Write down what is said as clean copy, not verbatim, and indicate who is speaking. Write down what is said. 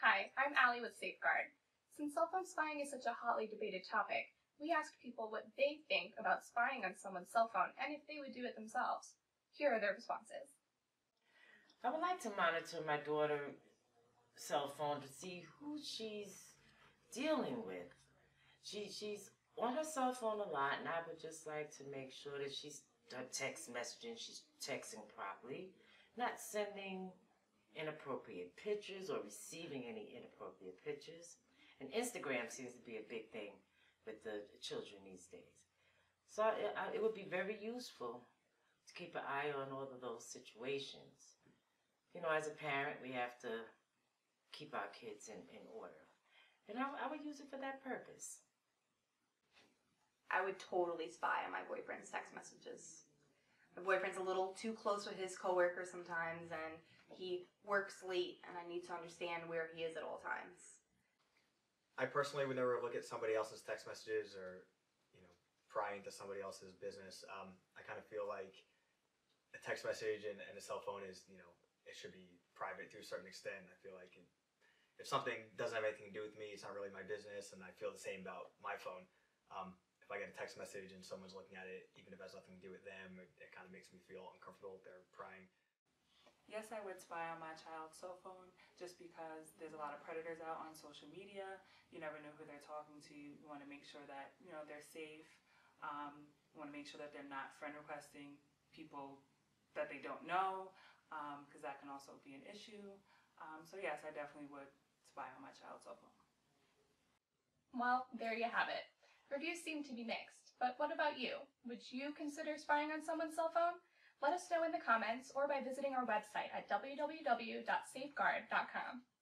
Speaker 1: Hi, I'm Allie with Safeguard. Since cell phone spying is such a hotly debated topic, we asked people what they think about spying on someone's cell phone and if they would do it themselves. Here are their responses.
Speaker 2: I would like to monitor my daughter's cell phone to see who she's dealing with. She's on her cell phone a lot, and I would just like to make sure that her text messaging, she's texting properly, not sending inappropriate pictures or receiving any inappropriate pictures. And Instagram seems to be a big thing with the children these days. So it would be very useful to keep an eye on all of those situations. You know, as a parent, we have to keep our kids in order. And I would use it for that purpose.
Speaker 3: I would totally spy on my boyfriend's text messages. My boyfriend's a little too close with his coworkers sometimes, and he works late, and I need to understand where he is at all times.
Speaker 4: I personally would never look at somebody else's text messages or, prying into somebody else's business. I kind of feel like a text message and a cell phone is, it should be private to a certain extent. I feel like if something doesn't have anything to do with me, it's not really my business, and I feel the same about my phone. If I get a text message and someone's looking at it, even if it has nothing to do with them, it kind of makes me feel uncomfortable if they're prying.
Speaker 5: Yes, I would spy on my child's cell phone just because there's a lot of predators out on social media. You never know who they're talking to. You want to make sure that, they're safe. You want to make sure that they're not friend requesting people that they don't know, because that can also be an issue. So yes, I definitely would spy on my child's cell phone.
Speaker 1: Well, there you have it. Reviews seem to be mixed, but what about you? Would you consider spying on someone's cell phone? Let us know in the comments or by visiting our website at www.safeguard.com.